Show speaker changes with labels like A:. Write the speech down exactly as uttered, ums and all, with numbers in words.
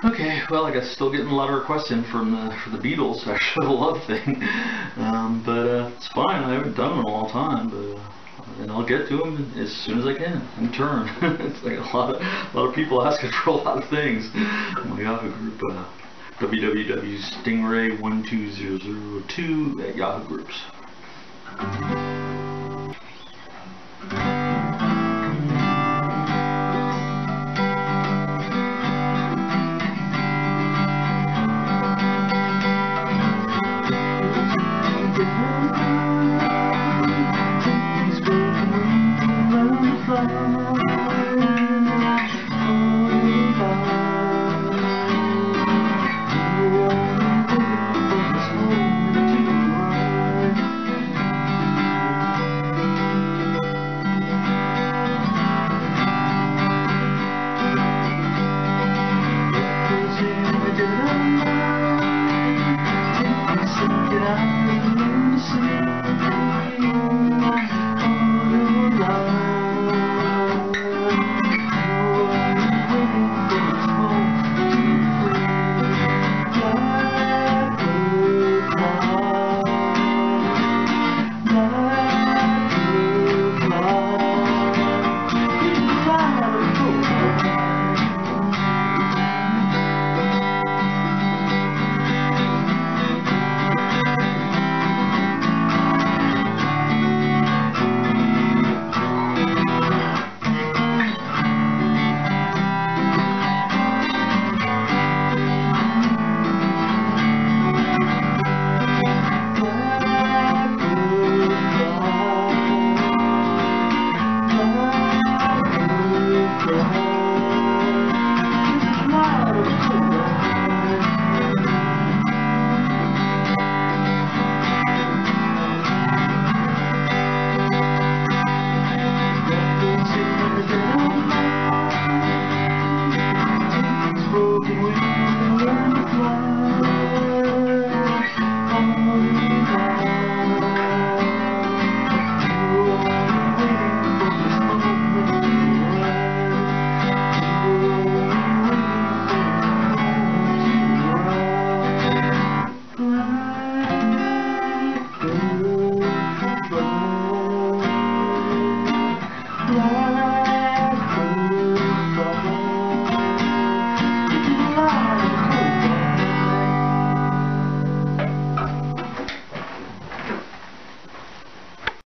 A: Okay, well, I guess still getting a lot of requests in from the, for the Beatles, actually, the love thing. Um, but uh, it's fine. I haven't done them in a long time, but uh, and I'll get to them as soon as I can, in turn. It's like a lot of a lot of people asking for a lot of things. My Yahoo group, uh, w w w dot stingray one two zero zero two at Yahoo Groups.